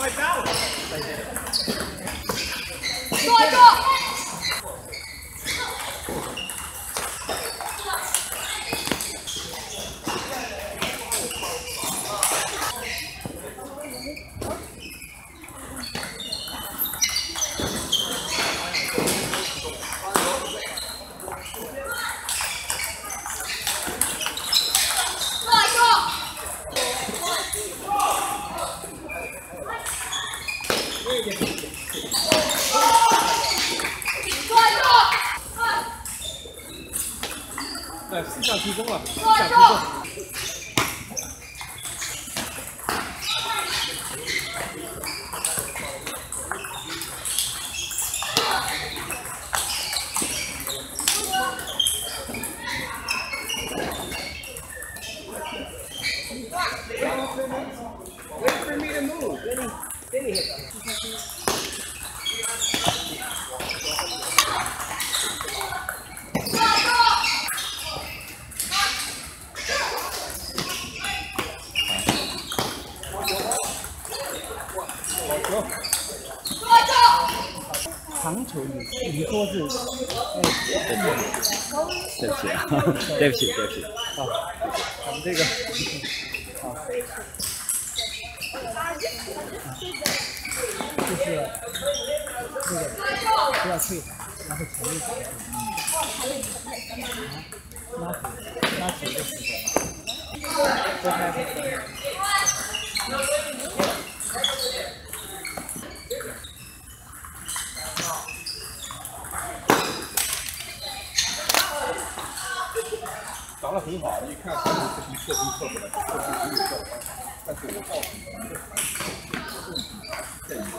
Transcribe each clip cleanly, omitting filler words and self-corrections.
哎，四下提攻了，四下提攻。Wait for me to move. Then he hit them. 长球你说是， 对不起啊，对不起，对不起。 啊，我们这个，啊，就是那个不要退，然后前面走，拉球的时候，拨开。 打得很好，一看他们不行，特不来，特没有效果。但是我告诉你，这个传球在你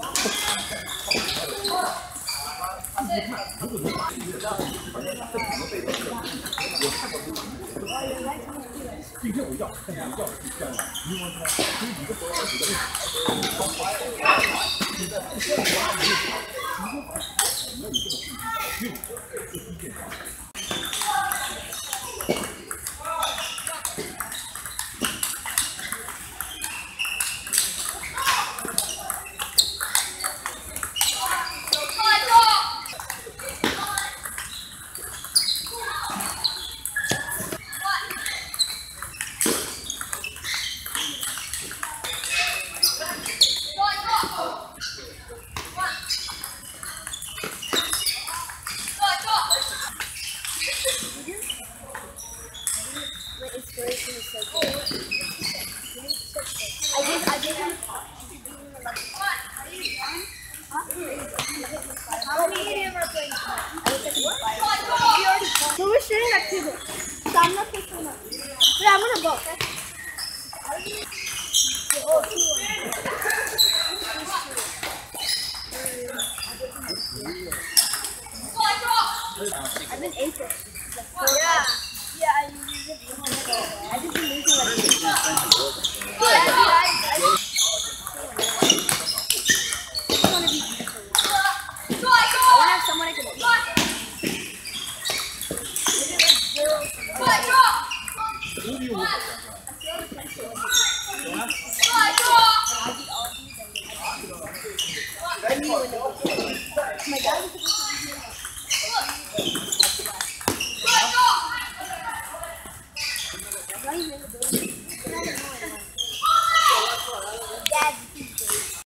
一看，如果你把这个传球这两个背的，我看到今天我要，但是我要的是这样的，因为他从一个国家队的你在不需要你把你如果把你要有这个信心，这是第一件事。